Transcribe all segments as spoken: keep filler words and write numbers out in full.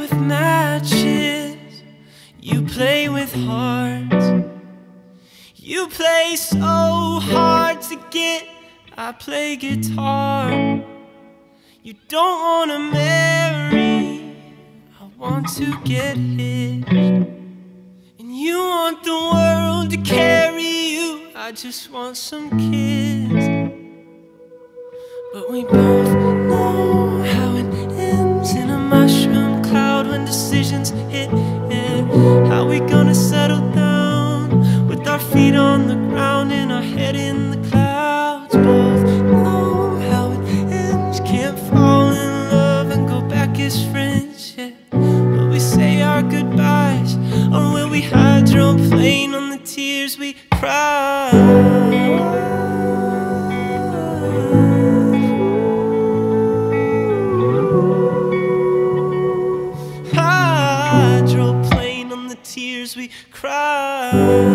with matches, you play with hearts. You play so hard to get, I play guitar. You don't wanna marry, I want to get hitched. And you want the world to carry you, I just want some kids. But we both know how it ends in a mushroom cloud when decisions hit, yeah. How we gonna settle down with our feet on the ground and our head in the clouds? Both know how it ends, can't fall in love and go back as friends, yeah. Will we say our goodbyes, or will we hydroplane on the tears we cry? Hydroplane on the tears we cry.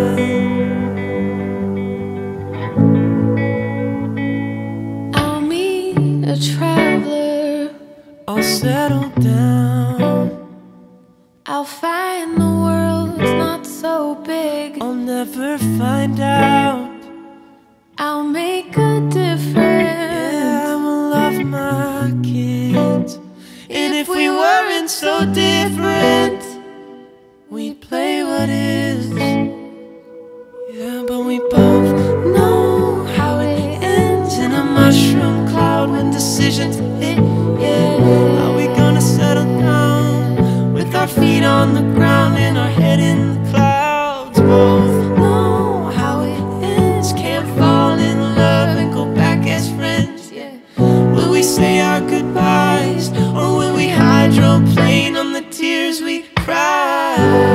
I'll meet a traveler, I'll settle down, I'll find the world's not so big, I'll never find out. I'll make a difference, Yeah, I'ma love my kids. And if we weren't so different, we'd play what is. Yeah, but we both know how it ends in a mushroom cloud when decisions hit, yeah. How we gonna settle down with our feet on the ground and our head in the clouds? Both know how it ends, can't fall in love and go back as friends, yeah. Will we say our goodbyes, or will we hydroplane on the tears we cry?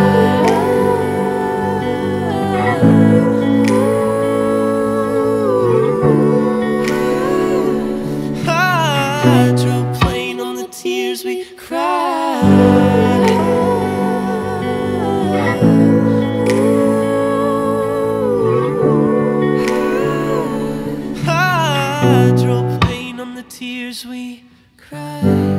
Hydroplane on the tears we cry. Hydroplane on the tears we cry.